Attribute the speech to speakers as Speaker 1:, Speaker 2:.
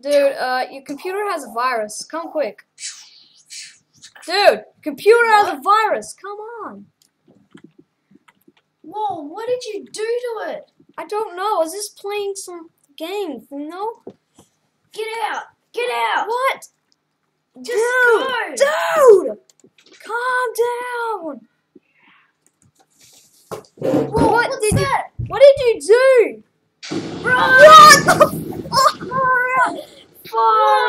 Speaker 1: Dude, your computer has a virus. Come quick. Dude, computer has a virus. Come on.
Speaker 2: Whoa, what did you do to it?
Speaker 1: I don't know. I was just playing some game, you know?
Speaker 2: Get out! Get out!
Speaker 1: What?
Speaker 2: Just go!
Speaker 1: Dude! Calm down.
Speaker 2: Whoa, what's that?
Speaker 1: What did you do?
Speaker 2: Run!
Speaker 1: What the fuck?